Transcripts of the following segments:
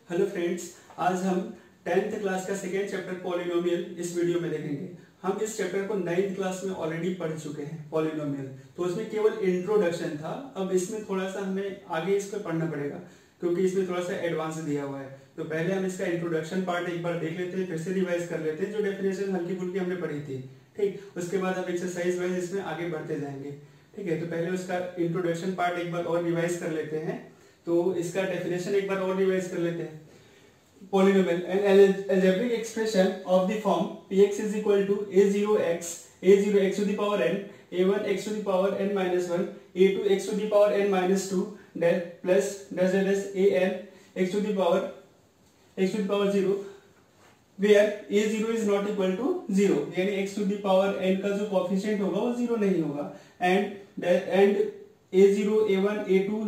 Hello friends, आज हम 10th class का सेकेंड चैप्टर पॉलिनोमियल इस वीडियो में देखेंगे। हम इस चैप्टर को 9th क्लास में ऑलरेडी पढ़ चुके हैं पॉलिनोमियल, तो उसमें केवल इंट्रोडक्शन था। अब इसमें थोड़ा सा हमें आगे इसको पढ़ना पड़ेगा क्योंकि इसमें थोड़ा सा एडवांस दिया हुआ है। तो पहले हम इसका इंट्रोडक्शन पार्ट एक बार देख लेते हैं, फिर से रिवाइज कर लेते हैं जो डेफिनेशन हल्की फुल्की हमने पढ़ी थी। ठीक, उसके बाद हम एक्सरसाइज वाइज इसमें आगे बढ़ते जाएंगे। ठीक है, तो पहले उसका इंट्रोडक्शन पार्ट एक बार और रिवाइज कर लेते हैं। तो इसका डेफिनेशन एक बार और रिवाइज कर लेते हैं। Polynomial, an algebraic expression of the form px is equal to a0x to the power n, a1 x to the power n minus 1, a2 x to the power n minus 2, del plus an x to the power 0, where a0 is not equal to 0, यानी x to the power n का जो coefficient होगा वो 0 नहीं होगा, and a0, a1,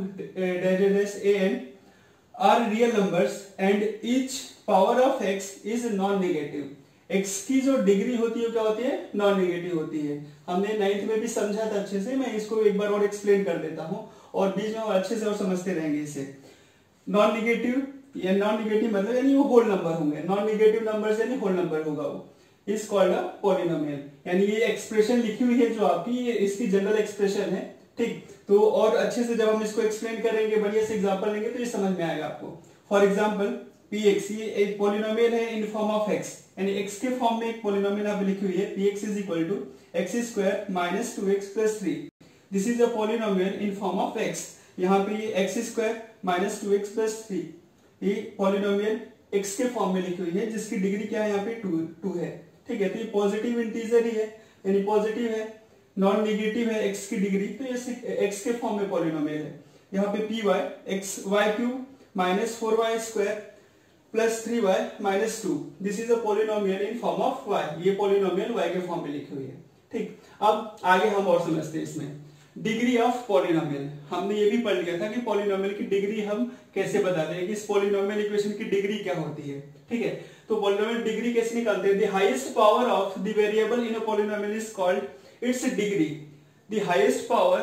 a2, an are real numbers and each power of x is non-negative। x की जो degree होती है क्या होती है? नॉन नेगेटिव होती है। हमने 9th में भी समझा था अच्छे से, मैं इसको एक बार और एक्सप्लेन कर देता हूँ और बीच में अच्छे से और समझते रहेंगे इसे। नॉन नेगेटिव या नॉन नेगेटिव मतलब यानी वो होल नंबर होंगे, नॉन नेगेटिव नंबर यानी होल नंबर होगा वो, इज कॉल्ड अ पॉलिनोमियल। यानी ये एक्सप्रेशन लिखी हुई है जो आपकी, ये इसकी जनरल एक्सप्रेशन है। ठीक, तो और अच्छे से जब हम इसको एक्सप्लेन करेंगे, बढ़िया से एग्जांपल लेंगे तो ये समझ में आएगा आपको। फॉर एग्जांपल px, ये एक पॉलिनोमियल है इन फॉर्म ऑफ x, यानी x के फॉर्म में एक पॉलिनोमियल आप लिखी हुई है px is equal to x square minus 2x plus 3। This is a polynomial in form of x। यहाँ पे ये x square minus 2x plus 3 ये पॉलिनोमियल x के फॉर्म में लिखी हुई है जिसकी डिग्री क्या है? यहाँ पे 2 है। ठीक है, तो ये पॉजिटिव इंटीजर ही है, यानी पॉजिटिव है, नॉन नेगेटिव है x की डिग्री, तो ये x के फॉर्म में पॉलिनोमियल है। यहाँ पे py x y cube minus 4y square plus 3y minus 2, this is a polynomial in form of y। ये पॉलिनोमियल y के फॉर्म में लिखी हुई है। ठीक, अब आगे हम और समझते हैं इसमें डिग्री ऑफ पॉलिनोमियल। हमने ये भी पढ़ लिया था कि पॉलिनोमियल की डिग्री हम कैसे बताते हैं कि इस पॉलिनोमियल इक्वेशन की डिग्री क्या होती है। ठीक है, तो पॉलिनोमियल डिग्री कैसे निकालते हैं? The highest power of the variable in a polynomial is called its degree। the highest power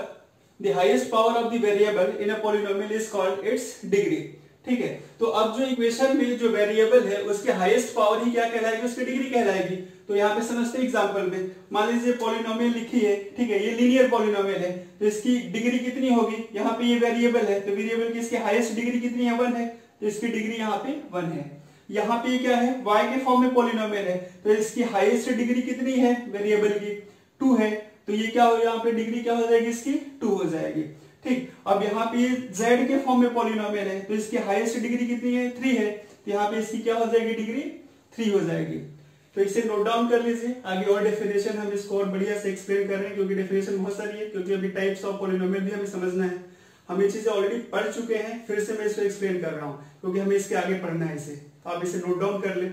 of the variable in a polynomial is called its degree। ठीक है, तो अब जो इक्वेशन में जो वेरिएबल है उसके हाईएस्ट पावर ही क्या कहलाएगी? उसकी डिग्री कहलाएगी। तो यहाँ पे समझते हैं एग्जांपल में, मान लीजिए पॉलिनोमियल लिखी है, ठीक है, ये लीनियर पॉलिनोमियल है, तो इसकी डिग्री कितनी होगी? यहाँ पे ये वेरिएबल है, तो वेरिएबल की इसकी हाईएस्ट डिग्री कितनी है? 1 है, तो इसकी डिग्री यहाँ पे 1 है। यहाँ पे क्या है? y के फॉर्म में पॉलिनोमियल है, तो इसकी हाईएस्ट डिग्री कितनी है वेरिएबल की? 2 है, तो ये क्या हो, यहाँ पे डिग्री क्या हो जाएगी? इसकी 2 हो जाएगी। ठीक, अब यहाँ पे z के फॉर्म में पॉलिनोमियल है, तो इसकी हाईएस्ट डिग्री कितनी है? 3 है, तो यहाँ पे इसकी क्या हो जाएगी? डिग्री 3 हो जाएगी। तो इसे नोट डाउन कर लीजिए। आगे और डेफिनेशन हम इसको और बढ़िया से एक्सप्लेन कर रहे हैं क्योंकि डेफिनेशन बहुत सारी है, क्योंकि अभी टाइप्स ऑफ पॉलिनोमियल भी हमें समझना है। हम ये चीजें ऑलरेडी पढ़ चुके हैं, फिर से मैं इसको एक्सप्लेन कर रहा हूँ क्योंकि हमें इसके आगे पढ़ना है इसे। तो आप इसे नोट डाउन कर ले।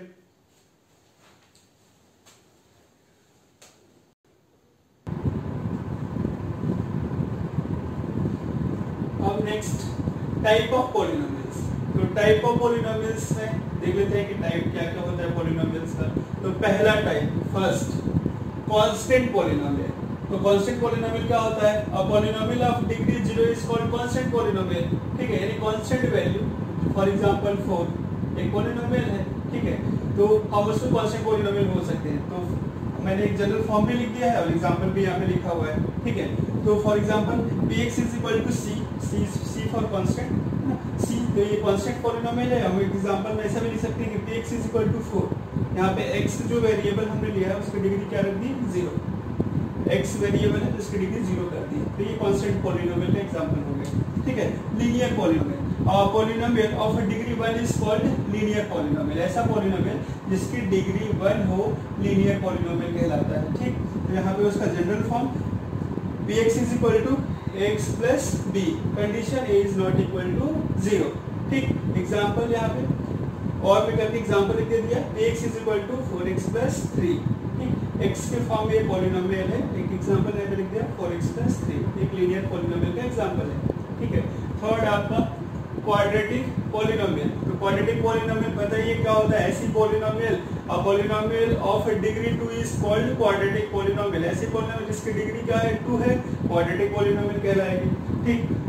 अब नेक्स्ट टाइप ऑफ पॉलिनोमियल्स। तो टाइप ऑफ पॉलिनोमियल्स में देख लेते हैं कि टाइप क्या क्या होता है पॉलिनोमियल्स का। तो पहला टाइप, फर्स्ट, कांस्टेंट पॉलिनोमियल। तो कांस्टेंट पॉलिनोमियल क्या होता है? A polynomial of degree 0 is called constant polynomial. ठीक है, यानी कांस्टेंट वैल्यू, फॉर एग्जांपल 4 एक पॉलिनोमियल है। ठीक है, तो हम उसको कांस्टेंट पॉलिनोमियल बोल सकते हैं। तो मैंने एक जनरल फॉर्म भी लिख दिया है और एग्जांपल भी यहाँ पे लिखा हुआ है। ठीक है, तो for example px is equal to c for constant, c, तो ये कांस्टेंट पॉलिनोमियल है। हम एग्जांपल में ऐसा भी लिख सकते हैं कि px इज इक्वल टू 4। यहाँ पे x जो वेरिएबल हमने लिया है उसकी डिग्री क्या रख दी? 0। x वेरिएबल है तो इसकी डिग्री 0 कर दी। तो ये कांस्टेंट पॉलिनोमियल का एग्जांपल हो गया। ठीक है, linear polynomial, polynomial of degree 1 is called linear polynomial. ऐसा पॉलिनोमियल जिसकी डिग्री 1 हो लीनियर पॉलिनोमियल कहलाता है। ठीक, तो यहाँ पे उसका general form px is equal to x plus b, condition a is not equal to 0। ठीक, एग्जांपल यहाँ पे और भी करके एग्जांपल लिख दिया, px is equal to 4x plus 3। ठीक, x के फॉर्म में पॉलिनोमियल है, एक एग्जांपल यहाँ पे लिख दिया 4x plus 3, एक लीनियर पॉलिनोमियल का एग्जांपल है। ठीक है, थर्ड आपका क्वाड्रेटिक पॉलिनोमियल। तो क्वाड्रेटिक पॉलिनोमियल बताइए क्या होता है? ऐसी polynomial, a polynomial of degree 2 is called quadratic polynomial. ऐसी पॉलिनोमियल जिसकी डिग्री क्या है? 2 है, क्वाड्रेटिक पॉलिनोमियल कहलाएगी। ठीक,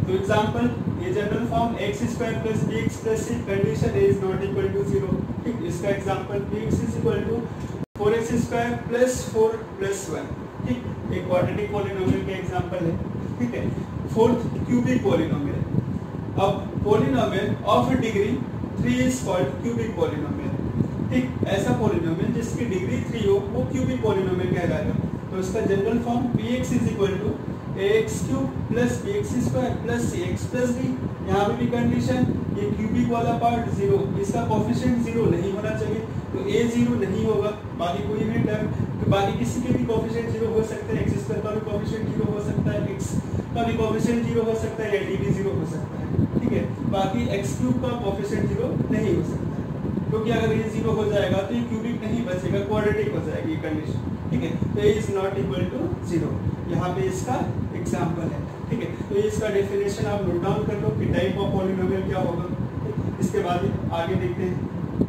तो एग्जांपल ये general form x square plus bx plus c condition is not equal to 0। ठीक, इसका example bx is equal to 4x square plus 4 plus 1। ठीक, एक क्वाड्रेटिक पॉलिनोमियल का एग्जांपल है। ठीक है, फोर्थ क्यूबिक पॉलिनोमियल। अब polynomial of degree 3 is called cubic polynomial. ठीक, ऐसा पॉलिनोमियल जिसकी डिग्री 3 हो वो क्यूबिक पॉलिनोमियल कहलाएगा। तो इसका general form px is equal to ax cube plus bx square plus cx plus d। यहाँ पे भी कंडीशन, ये क्यूबिक वाला पार्ट 0, इसका कोफिशिएंट 0 नहीं होना चाहिए, तो a 0 नहीं होगा। बाकी कोई भी टर्म, तो बाकी किसी के भी कोफिशिएंट 0 हो सकता है, x स्क्वायर का भी कोफिशिएंट 0 हो सकता है, x का भी कोफिशिएंट 0 हो सकता है, या d भी 0 हो सकता है। ठीक है, बाकी x क्यूब का कोफिशिएंट 0 नहीं हो सकता है, क्योंकि अगर ये 0 हो जाएगा तो ये क्यूबिक नहीं बचेगा, क्वाड्रेटिक हो जाएगी कंडीशन। ठीक है, तो ये इज नॉट इक्वल टू 0, यहाँ पे इसका एग्जांपल है। ठीक है, तो इसका डेफिनेशन आप नोट डाउन कर लो कि टाइप ऑफ पॉलिनोमियल क्या होगा। इसके बाद आगे देखते हैं।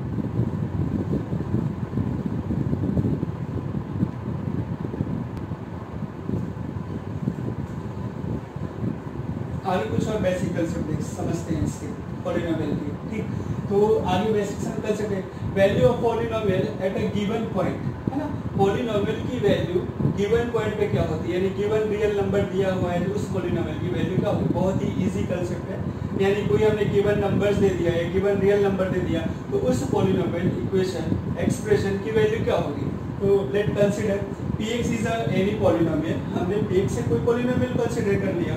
आगे कुछ और बेसिक कंसेप्ट समझते हैं इसके पॉलिनोमियल के। ठीक, तो आगे बेसिक कंसेप्ट है value of polynomial at a given point, है ना। पॉलिनोमियल की वैल्यू गिवन पॉइंट पे क्या होती है, यानी गिवन रियल नंबर दिया हुआ है तो उस पॉलिनोमियल की वैल्यू क्या होगी। बहुत ही इजी कंसेप्ट है, यानी कोई हमने गिवन नंबर्स दे दिया या गिवन रियल नंबर दे दिया तो उस पॉलिनोमियल इक्वेशन एक्सप्रेशन की वैल्यू क्या होगी। तो let consider px is any polynomial, हमने px से कोई पॉलिनोमियल कंसीडर कर लिया,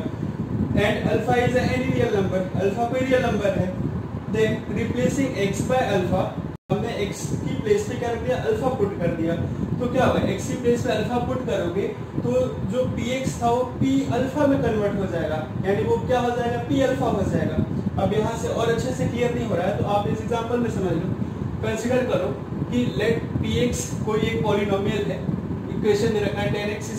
and alpha is any real number, alpha कोई रियल नंबर है। Then replacing x by alpha, हमने x की प्लेस पे क्या रख दिया, अल्फा पुट कर दिया, तो क्या होगा, x की प्लेस पे अल्फा पुट करोगे तो जो px था वो p अल्फा में कन्वर्ट हो जाएगा, यानी वो क्या हो जाएगा, p अल्फा हो जाएगा। अब यहाँ से और अच्छे से क्लियर नहीं हो रहा है तो आप इस एग्जांपल में समझ लो। कंसीडर करो कि लेट px कोई एक पॉलिनोमियल है, इक्वेशन दे रखा है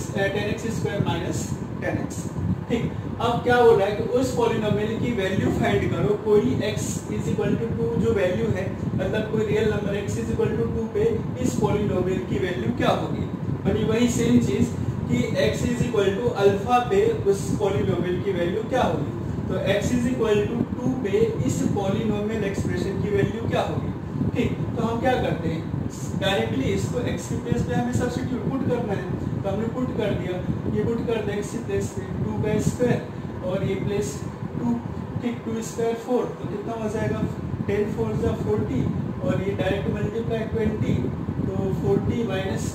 10x स्क्वायर माइनस 10x। ठीक, अब क्या हो रहा है कि उस पॉलिनोमियल की वैल्यू फाइंड करो, कोई x इज इक्वल टू 2 जो वैल्यू है, मतलब कोई real number x is equal to 2 पे इस पॉलिनोमियल की वैल्यू क्या होगी। यानी वही सेम चीज कि x is equal to alpha पे उस पॉलिनोमियल की वैल्यू क्या होगी। तो x इज इक्वल टू 2 पे इस पॉलिनोमियल एक्सप्रेशन की वैल्यू क्या होगी। ठीक, तो हम क्या करते हैं, डायरेक्टली इसको x की प्लेस पे हमें सब्स्टिट्यूट पुट करना है, तो हमने पुट कर दिया, ये पुट कर दिया x की प्लेस पे 2 का स्क्वायर और ये प्लेस 2। ठीक, 2 स्क्वायर 4, तो कितना हो जाएगा 10 4 जा 40, और ये डायरेक्ट मल्टीप्लाई 20, तो 40 माइनस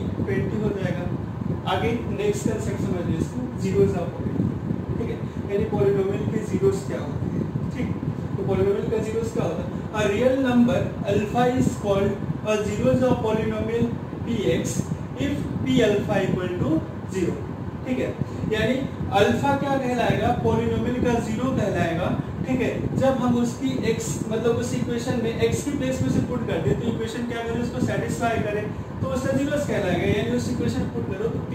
20 हो जाएगा। आगे नेक्स्ट कंसेप्ट समझिए इसको, जीरोस ऑफ पॉलिनोमियल। ठीक है, यानी पॉलिनोमियल के जीरोस क्या होते हैं। ठीक, तो पॉलिनोमियल का जीरोस क्या होता है, a real number alpha is called a zeros of polynomial px if p alpha equal to 0। ठीक है, यानी अल्फा क्या कहलाएगा, पॉलिनोमियल का जीरो कहलाएगा। ठीक है, जब हम उसकी x मतलब उस इक्वेशन में x की प्लेस में से पुट कर दे तो इक्वेशन क्या करें, उसको सेटिस्फाई करें तो उसका जीरोस कहलाएगा, यानी उस इक्वेशन पुट करो तो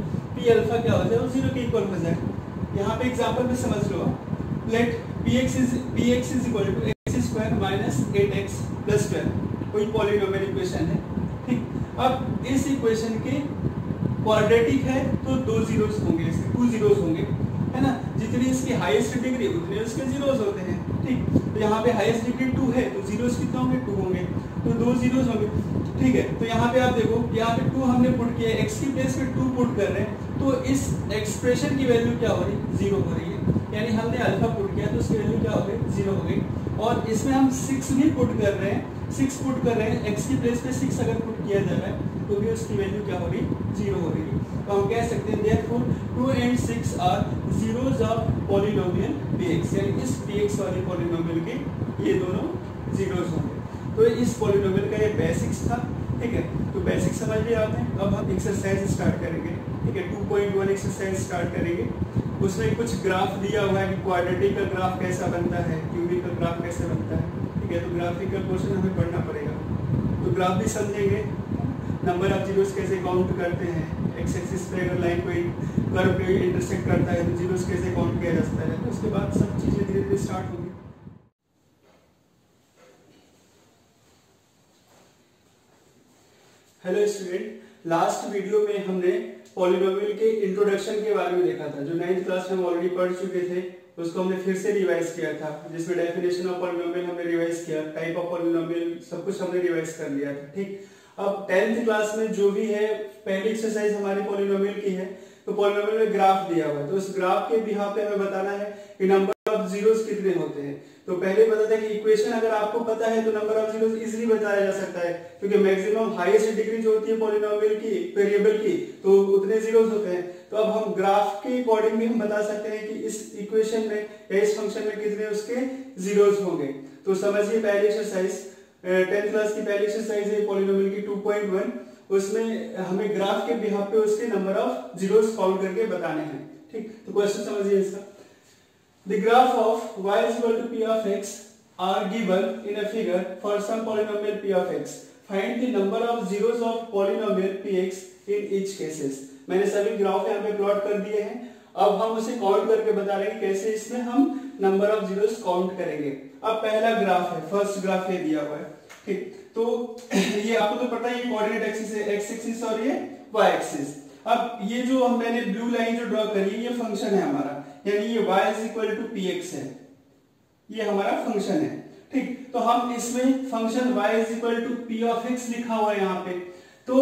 p अल्फा क्या हो जाए, वो जीरो के इक्वल हो जाए। यहाँ पे एग्जांपल में समझ लो, let px is equal to x square minus 8x plus 12, कोई पॉलिनोमियल इक्वेशन है। ठीक, अब इस इक्वेशन के क्वाड्रेटिक है तो 2 जीरोस होंगे, इसके 2 जीरोस होंगे, है ना। जितनी इसकी हाईएस्ट डिग्री उतने उसके जीरोस होते हैं। ठीक, तो यहाँ पे हाईएस्ट डिग्री 2 है तो जीरोस कितने होंगे, 2 होंगे, तो 2 जीरोस होंगे। ठीक है, तो यहाँ पे आप देखो, यहाँ पे 2 हमने पुट किया, x की प्लेस पे 2 पुट कर रहे हैं, तो इस एक्सप्रेशन की वैल्यू क्या हो रही है, 0 हो रही है, यानी हमने अल्फा पुट किया तो उसकी वैल्यू क्या हो गई, 0 हो गई। और इसमें हम 6 भी पुट कर रहे हैं, 6 पुट कर रहे हैं, x की प्लेस पे 6 अगर पुट किया जा रहा है तो भी उसकी वैल्यू क्या हो रही, 0 हो रही है। तो हम कह सकते हैं therefore 2 and 6 are zeros of polynomial px, यानी इस px वाले पॉलिनोमियल के ये दोनों जीरोस होंगे। तो इस पॉलिनोमियल का ये बेसिक्स था। ठीक है, तो बेसिक समझ लिया आपने। अब हम एक्सरसाइज स्टार्ट करेंगे। ठीक है, 2.1 एक्सरसाइज स्टार्ट करेंगे। उसमें कुछ ग्राफ दिया हुआ है कि क्वाड्रेटिक का ग्राफ कैसा बनता है, क्यूबिक का ग्राफ कैसे बनता है। ठीक है, तो ग्राफिकल क्वेश्चन हमें पढ़ना पड़ेगा, तो ग्राफ भी समझेंगे, नंबर ऑफ जीरोस कैसे काउंट करते हैं, एक्स एक्सिस पे अगर लाइन कोई कर्व पे इंटरसेक्ट करता है तो जीरोस कैसे काउंट किया जाता है। तो उसके बाद सब चीजें धीरे धीरे स्टार्ट होंगी। हेलो स्टूडेंट, लास्ट वीडियो में हमने पॉलिनोमियल के इंट्रोडक्शन के बारे में देखा था, जो 9th क्लास में हम ऑलरेडी पढ़ चुके थे। उसको हमने फिर से रिवाइज किया था, जिसमें डेफिनेशन ऑफ पॉलिनोमियल हमने रिवाइज किया, टाइप ऑफ पॉलिनोमियल सब कुछ हमने रिवाइज कर लिया था। ठीक, अब 10th क्लास में जो भी है पहली एक्सरसाइज हमारी पॉलिनोमियल की है, तो पॉलिनोमियल में ग्राफ दिया हुआ है, तो उस ग्राफ के बिहाफ पे हमें बताना है कि नंबर ऑफ जीरोस कितने होते हैं। तो पहले पता था कि इक्वेशन अगर आपको पता है तो नंबर ऑफ जीरोस इजीली बताया जा सकता है, क्योंकि मैक्सिमम हाईएस्ट डिग्री जो होती है पॉलिनोमियल की, वेरिएबल की, तो उतने जीरोस होते हैं। तो अब हम ग्राफ के अकॉर्डिंग भी हम बता सकते हैं कि इस इक्वेशन में या इस फंक्शन में कितने उसके जीरोस होंगे। तो समझिए पहली एक्सरसाइज 10th क्लास की पहली एक्सरसाइज है पॉलिनोमियल की 2.1, उसमें हमें ग्राफ के बिहाफ पे उसके नंबर ऑफ जीरोस काउंट करके बताने हैं। ठीक, तो क्वेश्चन समझिए इसका। The graph of y is equal to p of x are given in a figure for some polynomial p of x. Find the number of zeros of polynomial px in each cases. मैंने सभी graph यहाँ पे plot कर दिए हैं, अब हम उसे काउंट करके बता रहे हैं कैसे इसमें हम नंबर ऑफ जीरोस काउंट करेंगे। अब पहला ग्राफ है, फर्स्ट ग्राफ ये दिया हुआ है। ठीक, तो ये आपको तो पता है, ये कोऑर्डिनेट एक्सिस है, एक्स एक्सिस और ये वाई एक्सिस। अब ये जो मैंने ब्लू लाइन जो ड्रॉ करी है ये फंक्शन है हमारा, यानी ये y is equal to p x है, ये हमारा फंक्शन है। ठीक, तो हम इसमें function y is equal to p of x लिखा हुआ है यहाँ पे। तो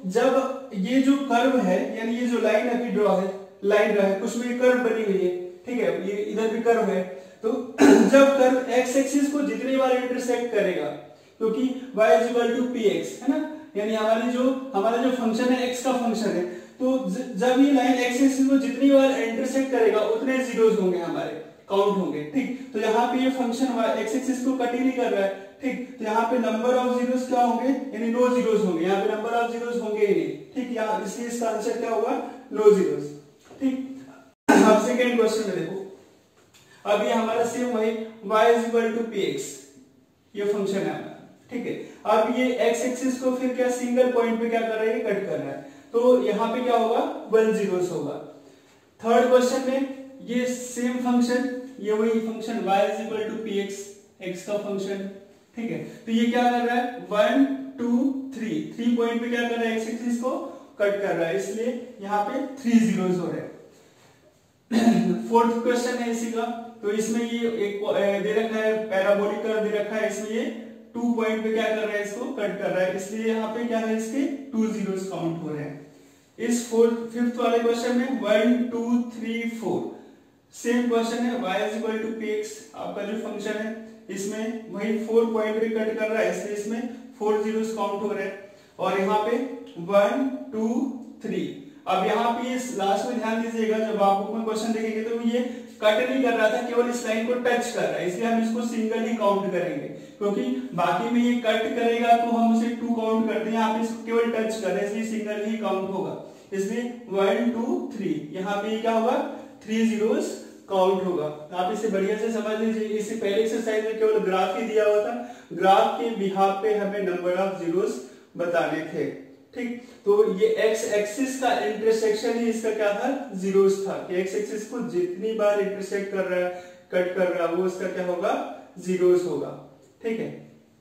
जब ये जो कर्व है, यानी ये जो लाइन अभी ड्रॉ है, लाइन रहा है, कुछ में कर्व बनी हुई है, ठीक है, ये इधर भी कर्व है, तो जब कर्व एक्स एक्सिस को जितनी बार इंटरसेक्ट करेगा, क्योंकि y is equal to p x है ना, यानी हमारा जो फंक्शन है x का फंक्शन है, तो जब ये लाइन एक्स एक्सिस को जितनी बार इंटरसेक्ट करेगा उतने जीरोस होंगे हमारे, काउंट होंगे। ठीक, तो यहाँ पे ये फंक्शन एक्स एक्सिस को कट ही नहीं कर रहा है। ठीक, तो यहाँ पे नंबर ऑफ जीरोस क्या होंगे, यानी नो जीरोस होंगे, यहाँ पे नंबर ऑफ जीरोस होंगे ही नहीं। ठीक, यहाँ इसलिए इसका आंसर क्या होगा, नो जीरोस। ठीक, अब सेकेंड क्वेश्चन में देखो, अब ये हमारा सेम वही y is equal to p x, ये फंक्शन है हमारा। ठीक है, अब ये एक्स एक्सिस को फिर क्या सिंगल पॉइंट पे क्या कर रहा है, कट कर रहा है, तो यहाँ पे क्या होगा, 1 जीरोस होगा। थर्ड क्वेश्चन में ये सेम फंक्शन, ये वही function y is equal to p x, x का फंक्शन। ठीक है, तो ये क्या कर रहा है, 1 2 3 पॉइंट पे क्या कर रहा है, एक्स एक्सिस को कट कर रहा है, इसलिए यहाँ पे 3 जीरोस हो रहे हैं। फोर्थ क्वेश्चन है इसी का, तो इसमें ये एक दे रखा है, पैराबोलिक कर्व दे रखा है, इसमें ये 2 पॉइंट पे क्या कर रहा है, इसको कट कर रहा है, इसलिए यहाँ पे क्या है, इसके 2 जीरोस काउंट हो रहे हैं। इस फिफ्थ वाले क्वेश्चन में 1 2 3 4 सेम क्वेश्चन है, y is equal to p x आपका जो फंक्शन है, इसमें वही 4 पॉइंट पे कट कर रहा है, इसलिए इसमें 4 जीरोस काउंट हो रहे हैं। और यहाँ पे 1 2 3, अब यहाँ पे लास्ट में ध्यान दीजिएगा, जब आप बुक में क्वेश्चन देखेंगे तो ये कट नहीं कर रहा था, केवल इस लाइन को टच कर रहा है, इसलिए हम इसको सिंगल ही काउंट करेंगे, क्योंकि बाकी में ये कट करेगा तो हम उसे 2 काउंट करते हैं, आप इसको केवल टच कर रहे हैं, इसलिए सिंगल ही काउंट होगा, इसलिए 1 2 3, यहाँ पे क्या होगा, 3 जीरोस काउंट होगा। आप इसे बढ़िया से समझ लीजिए, इससे पहले एक्सरसाइज में केवल ग्राफ ही दिया हुआ था, ग्राफ के बिहाफ पे हमें नंबर ऑफ जीरोस बताने थे। ठीक, तो ये एक्स एक्सिस का इंटरसेक्शन ही इसका क्या था, जीरोस था, कि एक्स एक्सिस को जितनी बार इंटरसेक्ट कर रहा है, कट कर रहा है, वो उसका क्या होगा, जीरोस होगा। ठीक है,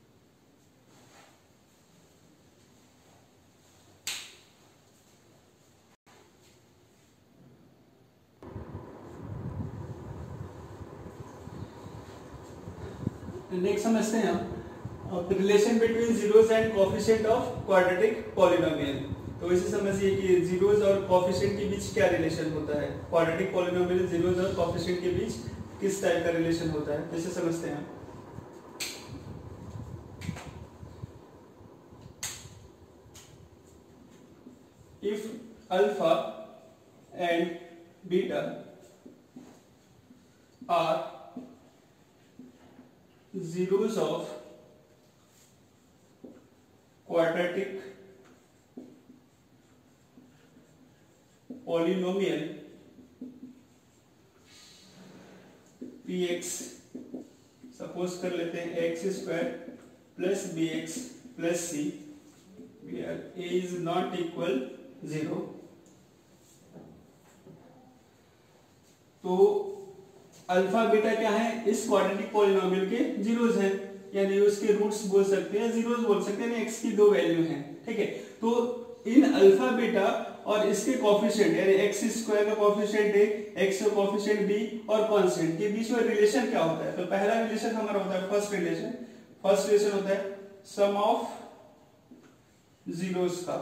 नेक्स्ट समझते हैं हम relation between zeros and coefficient of quadratic polynomial. तो इसे समझिए कि जीरोस और कोएफिशिएंट के बीच क्या रिलेशन होता है, क्वाड्रेटिक पॉलिनोमियल जीरोस और कोएफिशिएंट के बीच किस टाइप का रिलेशन होता है, इसे समझते हैं। If alpha and beta are zeros of quadratic polynomial px, suppose कर लेते हैं x square plus b x plus c, a is not equal 0, तो अल्फा बीटा क्या है, इस क्वाड्रेटिक पॉलिनोमियल के जीरोस हैं, यानी उसके रूट्स बोल सकते हैं, जीरोस बोल सकते हैं, एक्स की 2 वैल्यू हैं। ठीक है, तो इन अल्फा बीटा और इसके कोफिशिएंट यानी एक्स स्क्वायर का कोफिशिएंट ए, एक्स का कोफिशिएंट बी और कांस्टेंट के बीच में रिलेशन क्या होता है? तो पहला रिलेशन हमारा होता है फर्स्ट रिलेशन होता है सम ऑफ जीरोस का,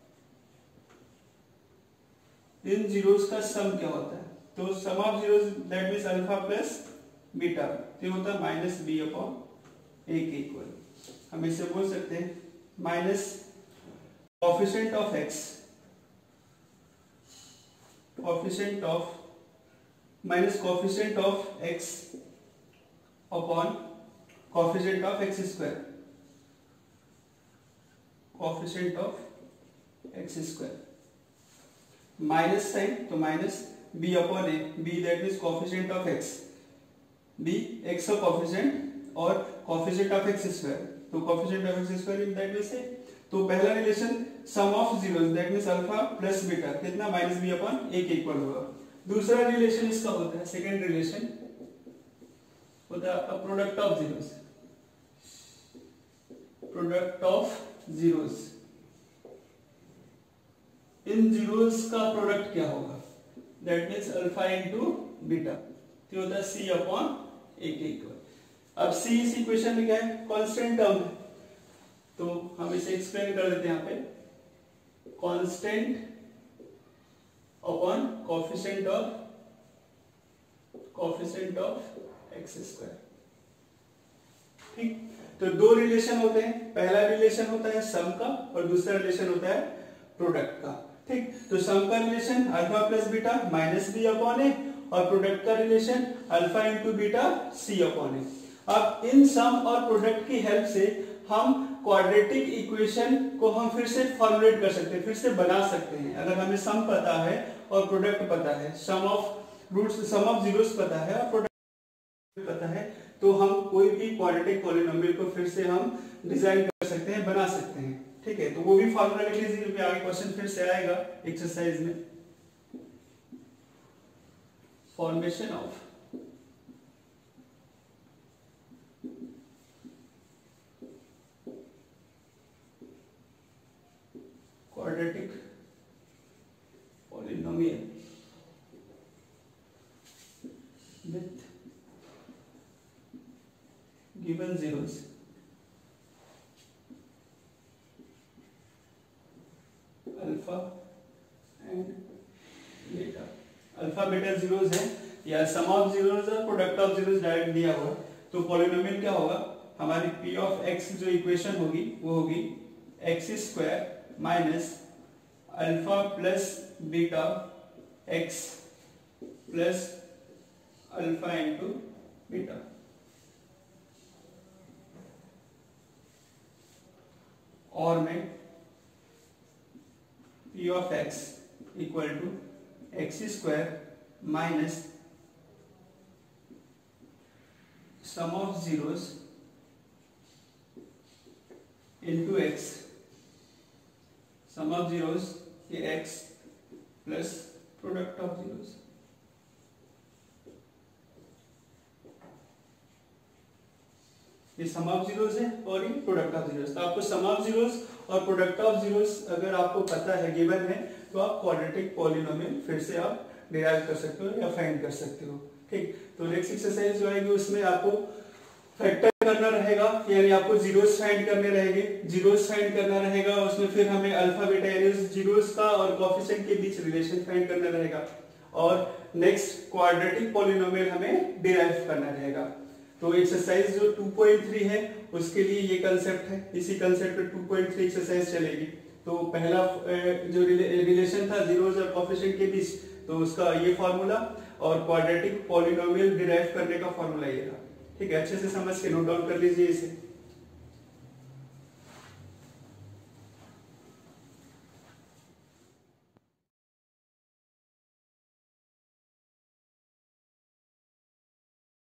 इन जीरोस का सम क्या होता है? तो sum of zeros that means alpha plus beta, ये होता है माइनस बी अपॉन ए के इक्वल। हम इसे बोल सकते हैं minus coefficient of x, minus coefficient of x upon coefficient of x square, coefficient of x square, minus sign तो minus b upon a, b that means coefficient of x, b x का coefficient और coefficient of x square, तो coefficient of x square in that means a. तो पहला relation sum of zeros that means alpha plus beta कितना minus b upon a के equal होगा। दूसरा relation इसका होता है, सेकंड रिलेशन होता है आपका product of zeros, product of zeros, इन जीरोस का प्रोडक्ट क्या होगा? That means alpha into beta, तो होता है सी अपॉन ए के इक्वल। अब सी इस इक्वेशन में क्या है? कांस्टेंट टर्म है, तो हम इसे एक्सप्लेन कर देते हैं यहाँ पे, constant upon coefficient of x square. ठीक, तो दो रिलेशन होते हैं, पहला रिलेशन होता है सम का और दूसरा रिलेशन होता है प्रोडक्ट का। ठीक, तो सम का relation alpha plus beta minus b upon a और प्रोडक्ट का relation alpha into beta c upon a. अब इन सम और प्रोडक्ट की हेल्प से हम क्वाड्रेटिक इक्वेशन को हम फिर से फॉर्मुलेट कर सकते हैं, फिर से बना सकते हैं। अगर हमें सम पता है और प्रोडक्ट पता है, सम ऑफ जीरोस पता है और प्रोडक्ट पता है, तो हम कोई भी क्वाड्रेटिक पॉलिनोमियल को फिर से हम डिजाइन कर सकते हैं, बना सकते हैं। ठीक है, तो वो भी फॉर्मूला लिख लीजिए क्योंकि आगे क्वेश्चन फिर से आएगा एक्सरसाइज में। Formation of quadratic polynomial with given zeros, alpha and beta. Alpha beta zeros है या सम ऑफ जीरोस और प्रोडक्ट ऑफ जीरोस डायरेक्ट दिया हुआ, तो पॉलिनोमियल क्या होगा? हमारी पी ऑफ एक्स जो इक्वेशन होगी वो होगी x square minus alpha plus beta x plus alpha into beta. और में p of x equal to x square minus sum of zeros into x, sum of zeros ये x plus product of zeros. ये sum of zeros है और ये product of zeros. तो आपको sum of zeros और प्रोडक्ट ऑफ जीरोस अगर आपको पता है, गिवन है, तो आप क्वाड्रेटिक पॉलिनोमियल फिर से आप डिराइव कर सकते हो या फाइंड कर सकते हो। ठीक, तो नेक्स्ट एक्सरसाइज जो आएगी उसमें आपको फैक्टर करना रहेगा, यानी आपको जीरोस फाइंड करने रहेंगे, जीरोस फाइंड करना रहेगा, उसमें फिर हमें अल्फा बीटा यानी जीरोस का और कोएफिशिएंट के बीच रिलेशन फाइंड करना रहेगा, और नेक्स्ट क्वाड्रेटिक पॉलिनोमियल हमें डिराइव करना रहेगा। तो एक्सरसाइज जो 2.3 है उसके लिए ये कंसेप्ट है, इसी कंसेप्ट पे 2.3 एक्सरसाइज चलेगी। तो पहला जो रिलेशन था जीरोस और कोएफिशिएंट के बीच, तो उसका ये फॉर्मूला और क्वाड्रेटिक पॉलिनोमियल डिराइव करने का फॉर्मूला ये था। ठीक है, अच्छे से समझ के नोट डाउन कर लीजिए इसे।